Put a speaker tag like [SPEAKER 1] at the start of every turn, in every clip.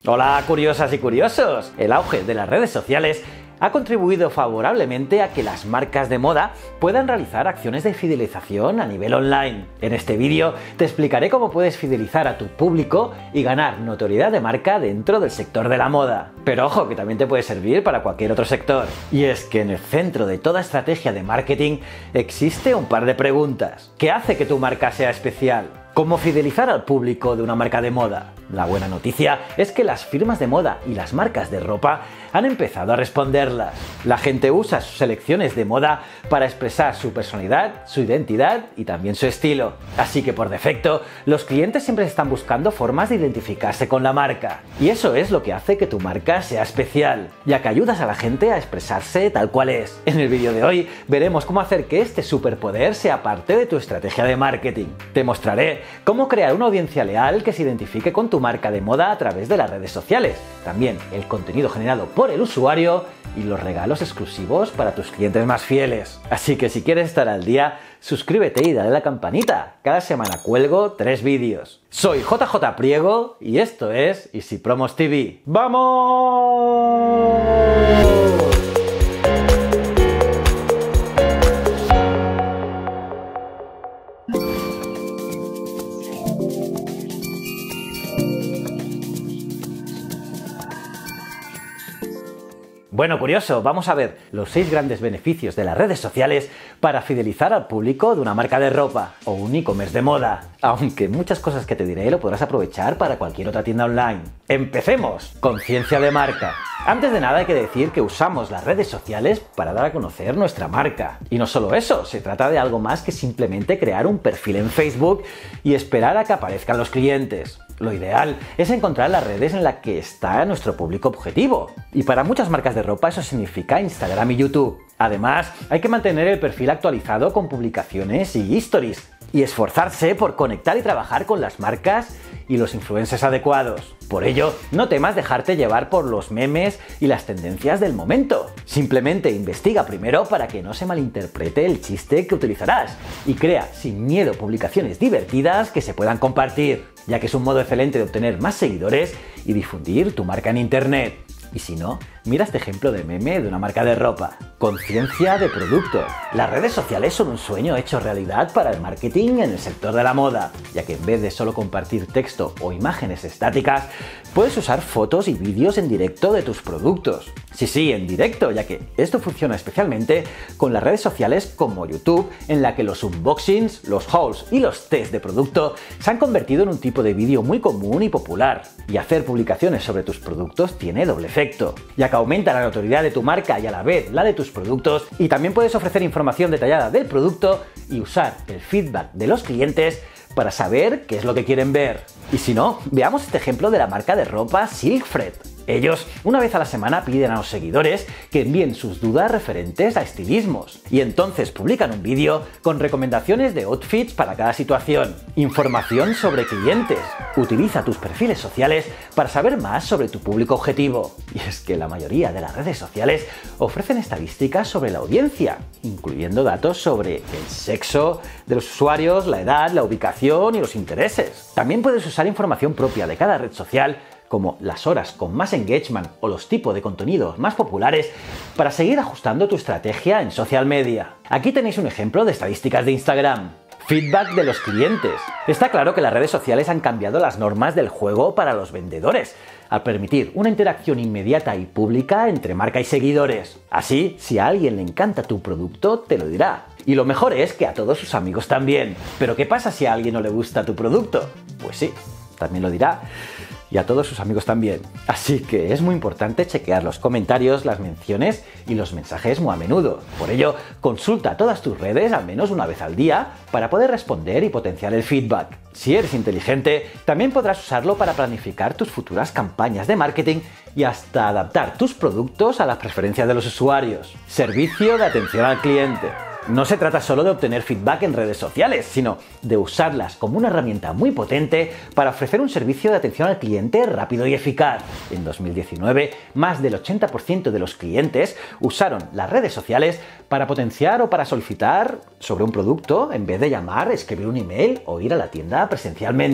[SPEAKER 1] Hola curiosas y curiosos. El auge de las redes sociales ha contribuido favorablemente a que las marcas de moda puedan realizar acciones de fidelización a nivel online. En este vídeo te explicaré cómo puedes fidelizar a tu público y ganar notoriedad de marca dentro del sector de la moda. Pero ojo, que también te puede servir para cualquier otro sector. Y es que en el centro de toda estrategia de marketing existe un par de preguntas. ¿Qué hace que tu marca sea especial? ¿Cómo fidelizar al público de una marca de moda? La buena noticia es que las firmas de moda y las marcas de ropa han empezado a responderlas. La gente usa sus selecciones de moda para expresar su personalidad, su identidad y también su estilo. Así que por defecto, los clientes siempre están buscando formas de identificarse con la marca. Y eso es lo que hace que tu marca sea especial, ya que ayudas a la gente a expresarse tal cual es. En el vídeo de hoy veremos cómo hacer que este superpoder sea parte de tu estrategia de marketing. Te mostraré cómo crear una audiencia leal que se identifique con tu marca de moda a través de las redes sociales, también el contenido generado por el usuario y los regalos exclusivos para tus clientes más fieles. Así que si quieres estar al día, suscríbete y dale a la campanita. Cada semana cuelgo 3 vídeos. Soy JJ Priego y esto es Easy Promos TV. ¡Vamos! Bueno, curioso, vamos a ver los 6 grandes beneficios de las redes sociales para fidelizar al público de una marca de ropa o un e-commerce de moda. Aunque muchas cosas que te diré lo podrás aprovechar para cualquier otra tienda online. ¡Empecemos! Conciencia de marca. Antes de nada hay que decir que usamos las redes sociales para dar a conocer nuestra marca. Y no solo eso, se trata de algo más que simplemente crear un perfil en Facebook y esperar a que aparezcan los clientes. Lo ideal es encontrar las redes en las que está nuestro público objetivo. Y para muchas marcas de ropa eso significa Instagram y YouTube. Además, hay que mantener el perfil actualizado con publicaciones y stories. Y esforzarse por conectar y trabajar con las marcas y los influencers adecuados. Por ello, no temas dejarte llevar por los memes y las tendencias del momento. Simplemente investiga primero para que no se malinterprete el chiste que utilizarás y crea sin miedo publicaciones divertidas que se puedan compartir, ya que es un modo excelente de obtener más seguidores y difundir tu marca en internet. Y si no, mira este ejemplo de meme de una marca de ropa. Conciencia de producto. Las redes sociales son un sueño hecho realidad para el marketing en el sector de la moda, ya que en vez de solo compartir texto o imágenes estáticas, puedes usar fotos y vídeos en directo de tus productos. Sí, en directo, ya que esto funciona especialmente con las redes sociales como YouTube, en la que los unboxings, los hauls y los test de producto se han convertido en un tipo de vídeo muy común y popular. Y hacer publicaciones sobre tus productos tiene doble efecto, ya que aumenta la notoriedad de tu marca y a la vez la de tus productos, y también puedes ofrecer información detallada del producto y usar el feedback de los clientes para saber qué es lo que quieren ver. Y si no, veamos este ejemplo de la marca de ropa Silkfred. Ellos, una vez a la semana, piden a los seguidores que envíen sus dudas referentes a estilismos y entonces publican un vídeo con recomendaciones de outfits para cada situación, información sobre clientes. Utiliza tus perfiles sociales para saber más sobre tu público objetivo. Y es que la mayoría de las redes sociales ofrecen estadísticas sobre la audiencia, incluyendo datos sobre el sexo de los usuarios, la edad, la ubicación y los intereses. También puedes usar información propia de cada red social, como las horas con más engagement o los tipos de contenidos más populares, para seguir ajustando tu estrategia en social media. Aquí tenéis un ejemplo de estadísticas de Instagram. Feedback de los clientes. Está claro que las redes sociales han cambiado las normas del juego para los vendedores, al permitir una interacción inmediata y pública entre marca y seguidores. Así, si a alguien le encanta tu producto, te lo dirá. Y lo mejor es que a todos sus amigos también. Pero ¿qué pasa si a alguien no le gusta tu producto? Pues sí, también lo dirá. Y a todos sus amigos también. Así que es muy importante chequear los comentarios, las menciones y los mensajes muy a menudo. Por ello, consulta todas tus redes al menos una vez al día para poder responder y potenciar el feedback. Si eres inteligente, también podrás usarlo para planificar tus futuras campañas de marketing y hasta adaptar tus productos a las preferencias de los usuarios. Servicio de atención al cliente. No se trata solo de obtener feedback en redes sociales, sino de usarlas como una herramienta muy potente para ofrecer un servicio de atención al cliente rápido y eficaz. En 2019, más del 80% de los clientes usaron las redes sociales para potenciar o para solicitar sobre un producto en vez de llamar, escribir un email o ir a la tienda presencialmente.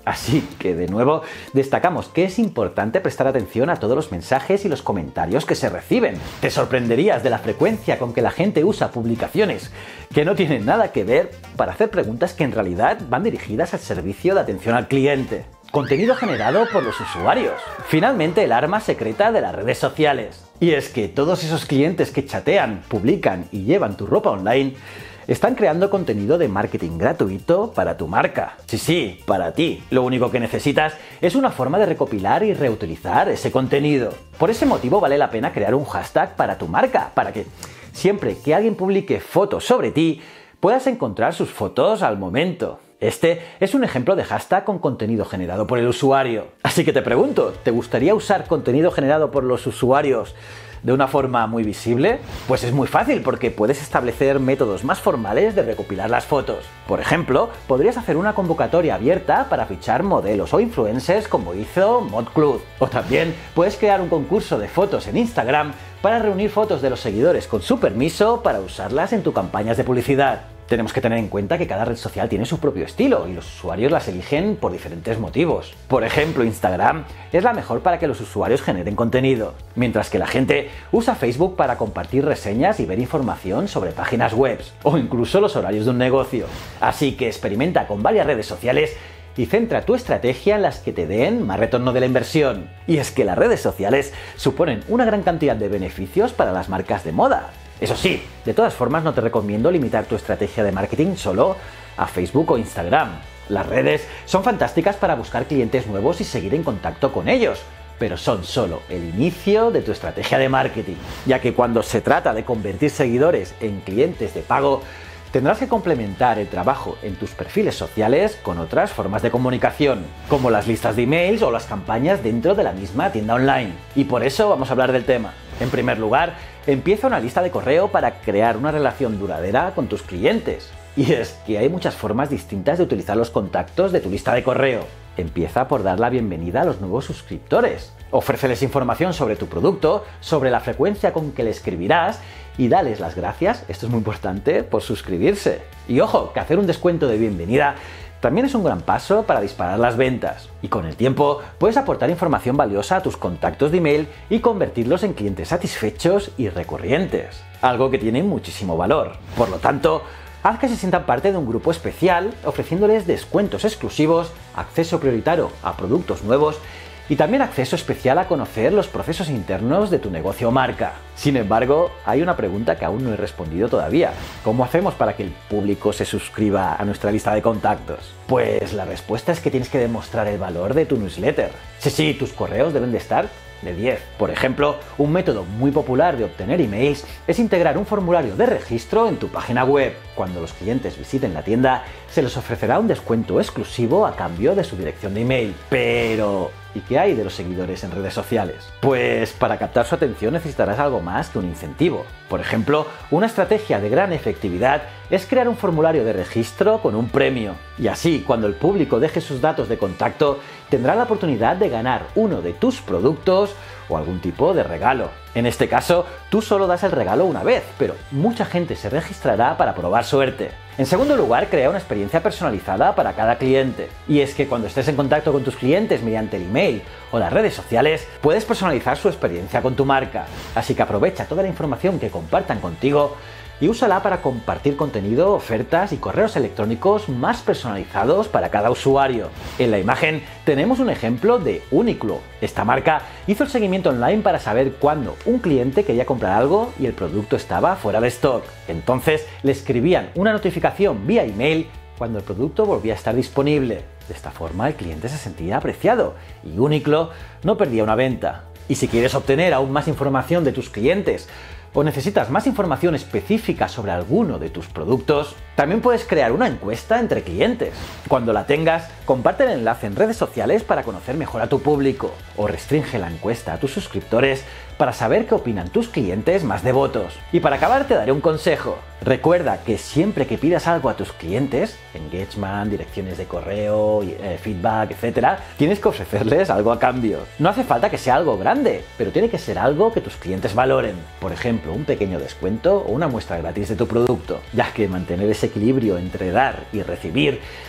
[SPEAKER 1] Así que, de nuevo, destacamos que es importante prestar atención a todos los mensajes y los comentarios que se reciben. Te sorprenderías de la frecuencia con que la gente usa publicaciones que no tienen nada que ver para hacer preguntas que en realidad van dirigidas al servicio de atención al cliente. Contenido generado por los usuarios. Finalmente, el arma secreta de las redes sociales. Y es que todos esos clientes que chatean, publican y llevan tu ropa online están creando contenido de marketing gratuito para tu marca. Sí, para ti. Lo único que necesitas es una forma de recopilar y reutilizar ese contenido. Por ese motivo vale la pena crear un hashtag para tu marca, para que siempre que alguien publique fotos sobre ti, puedas encontrar sus fotos al momento. Este es un ejemplo de hashtag con contenido generado por el usuario. Así que te pregunto, ¿te gustaría usar contenido generado por los usuarios de una forma muy visible? Pues es muy fácil porque puedes establecer métodos más formales de recopilar las fotos. Por ejemplo, podrías hacer una convocatoria abierta para fichar modelos o influencers como hizo ModCloud. O también puedes crear un concurso de fotos en Instagram para reunir fotos de los seguidores con su permiso para usarlas en tus campañas de publicidad. Tenemos que tener en cuenta que cada red social tiene su propio estilo y los usuarios las eligen por diferentes motivos. Por ejemplo, Instagram es la mejor para que los usuarios generen contenido, mientras que la gente usa Facebook para compartir reseñas y ver información sobre páginas web o incluso los horarios de un negocio. Así que experimenta con varias redes sociales y centra tu estrategia en las que te den más retorno de la inversión. Y es que las redes sociales suponen una gran cantidad de beneficios para las marcas de moda. Eso sí, de todas formas no te recomiendo limitar tu estrategia de marketing solo a Facebook o Instagram. Las redes son fantásticas para buscar clientes nuevos y seguir en contacto con ellos, pero son solo el inicio de tu estrategia de marketing, ya que cuando se trata de convertir seguidores en clientes de pago, tendrás que complementar el trabajo en tus perfiles sociales con otras formas de comunicación, como las listas de emails o las campañas dentro de la misma tienda online. Y por eso vamos a hablar del tema. En primer lugar, empieza una lista de correo para crear una relación duradera con tus clientes. Y es que hay muchas formas distintas de utilizar los contactos de tu lista de correo. Empieza por dar la bienvenida a los nuevos suscriptores. Ofréceles información sobre tu producto, sobre la frecuencia con que le escribirás y dales las gracias, esto es muy importante, por suscribirse. Y ojo, que hacer un descuento de bienvenida también es un gran paso para disparar las ventas. Y con el tiempo puedes aportar información valiosa a tus contactos de email y convertirlos en clientes satisfechos y recurrentes. Algo que tiene muchísimo valor. Por lo tanto, haz que se sientan parte de un grupo especial, ofreciéndoles descuentos exclusivos, acceso prioritario a productos nuevos y también acceso especial a conocer los procesos internos de tu negocio o marca. Sin embargo, hay una pregunta que aún no he respondido todavía. ¿Cómo hacemos para que el público se suscriba a nuestra lista de contactos? Pues la respuesta es que tienes que demostrar el valor de tu newsletter. Sí, tus correos deben de estar de 10. Por ejemplo, un método muy popular de obtener emails es integrar un formulario de registro en tu página web. Cuando los clientes visiten la tienda, se les ofrecerá un descuento exclusivo a cambio de su dirección de email. Pero ¿y qué hay de los seguidores en redes sociales? Pues para captar su atención necesitarás algo más que un incentivo. Por ejemplo, una estrategia de gran efectividad es crear un formulario de registro con un premio. Y así, cuando el público deje sus datos de contacto, tendrá la oportunidad de ganar uno de tus productos o algún tipo de regalo. En este caso, tú solo das el regalo una vez, pero mucha gente se registrará para probar suerte. En segundo lugar, crea una experiencia personalizada para cada cliente. Y es que cuando estés en contacto con tus clientes mediante el email o las redes sociales, puedes personalizar su experiencia con tu marca. Así que aprovecha toda la información que compartan contigo y úsala para compartir contenido, ofertas y correos electrónicos más personalizados para cada usuario. En la imagen tenemos un ejemplo de Uniqlo. Esta marca hizo el seguimiento online para saber cuándo un cliente quería comprar algo y el producto estaba fuera de stock. Entonces le escribían una notificación vía email cuando el producto volvía a estar disponible. De esta forma el cliente se sentía apreciado y Uniqlo no perdía una venta. Y si quieres obtener aún más información de tus clientes o necesitas más información específica sobre alguno de tus productos, también puedes crear una encuesta entre clientes. Cuando la tengas, comparte el enlace en redes sociales para conocer mejor a tu público o restringe la encuesta a tus suscriptores para saber qué opinan tus clientes más devotos. Y para acabar te daré un consejo. Recuerda que siempre que pidas algo a tus clientes, engagement, direcciones de correo, feedback, etc., tienes que ofrecerles algo a cambio. No hace falta que sea algo grande, pero tiene que ser algo que tus clientes valoren. Por ejemplo, un pequeño descuento o una muestra gratis de tu producto, ya que mantener ese equilibrio entre dar y recibir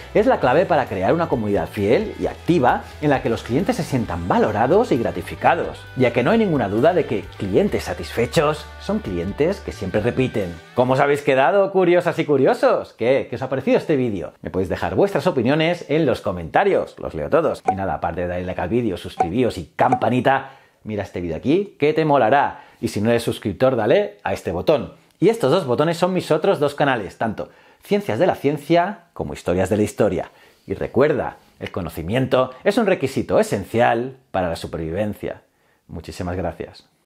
[SPEAKER 1] es la clave para crear una comunidad fiel y activa en la que los clientes se sientan valorados y gratificados, ya que no hay ninguna duda de que clientes satisfechos son clientes que siempre repiten. ¿Cómo os habéis quedado, curiosas y curiosos? ¿Qué os ha parecido este vídeo? Me podéis dejar vuestras opiniones en los comentarios, los leo todos. Y nada, aparte de darle like al vídeo, suscribíos y campanita, mira este vídeo aquí que te molará. Y si no eres suscriptor, dale a este botón. Y estos dos botones son mis otros dos canales, tanto Ciencias de la Ciencia como Historias de la Historia. Y recuerda, el conocimiento es un requisito esencial para la supervivencia. Muchísimas gracias.